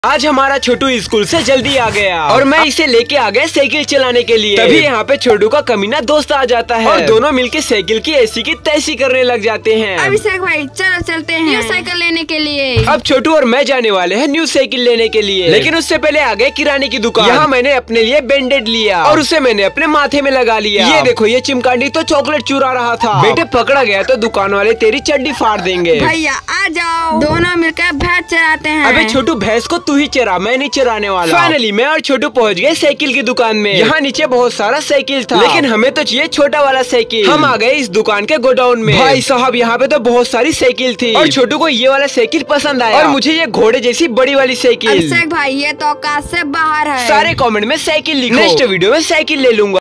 आज हमारा छोटू स्कूल से जल्दी आ गया और मैं इसे लेके आ गया साइकिल चलाने के लिए। तभी यहाँ पे छोटू का कमीना दोस्त आ जाता है और दोनों मिलके साइकिल की ऐसी की तैसी करने लग जाते हैं। अभिषेक भाई चलो चलते हैं न्यू साइकिल लेने के लिए। अब छोटू और मैं जाने वाले हैं न्यू साइकिल लेने के लिए, लेकिन उससे पहले आ गए किराने की दुकान। यहाँ मैंने अपने लिए बैंडेड लिया और उसे मैंने अपने माथे में लगा लिया। ये देखो ये चिमकांडी तो चॉकलेट चुरा रहा था। बेटे पकड़ा गया तो दुकान वाले तेरी चड्डी फाड़ देंगे। भैया आ जाओ, दोनों मिलकर भैंस चराते हैं। अबे छोटू भैंस को तू ही चरा, मैं नहीं चराने वाला। फाइनली मैं और छोटू पहुंच गए साइकिल की दुकान में। यहाँ नीचे बहुत सारा साइकिल था, लेकिन हमें तो चाहिए छोटा वाला साइकिल। हम आ गए इस दुकान के गोडाउन में। भाई साहब यहाँ पे तो बहुत सारी साइकिल थी और छोटू को ये वाला साइकिल पसंद आया और मुझे ये घोड़े जैसी बड़ी वाली साइकिल। अभिषेक भाई ये तो औकात से बाहर है। सारे कमेंट में साइकिल लिखो, नेक्स्ट वीडियो में साइकिल ले लूंगा।